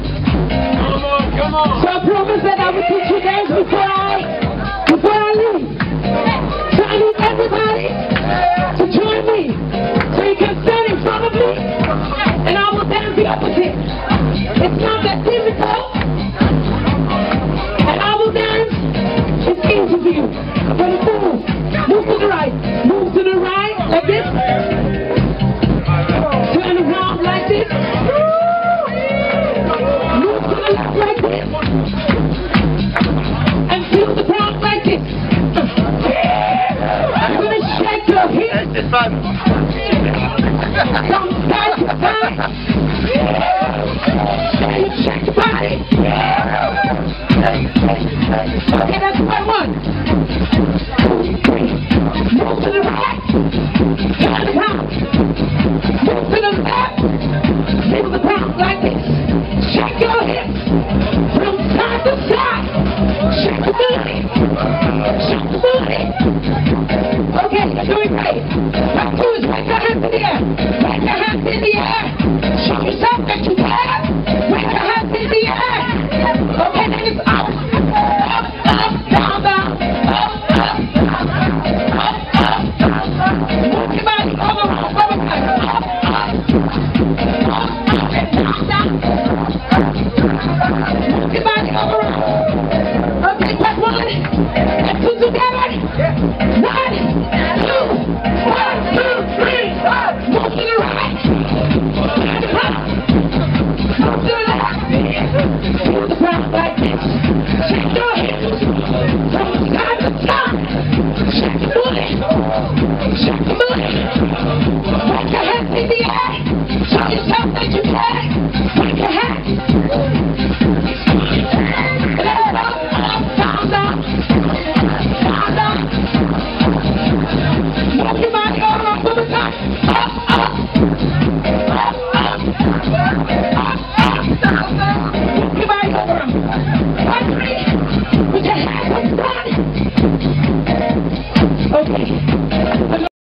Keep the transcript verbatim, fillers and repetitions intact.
Come on, come on. So I promised that I would teach you guys before I, before I leave. So I need everybody to join me. So you can stand in front of me, and I will dance the opposite. It's not that difficult. And I will dance. It's easy for you. But it's move. Move to the right. Move to the right, like this. Turn around like this. Move to the left like this. And feel the ground like this. I'm going to shake your hips. From side to side. And shake your body. Okay, that's part one. Move to the right. Turn around. Move to the left. Feel the ground like this. Shake your hips. From side to side. Shake the booty. Shake the booty. Okay, you're doing great. Part two is wave your hands in the air. Wave your hands in the air. Show yourself that you can. Wave your hands in the air. Okay, then it's up. Up, up, down, down. Up, up, up, up, up. Move your body. Over, over, over. Up, up. Up, up, and down, down. Move your body over, over. Okay, part one. Let's do together. One, two, one, two, three, four. Move to the right. Turn the front. Move to the left. Feel the ground like this. Shake your hips. From side to side. Shake the booty. Shake the booty. Wave your hands in the air. Show yourself that you can. Wave your hands. Up, up, down, down. Down, down. Move your body over, move it back. Up, up. Up, up.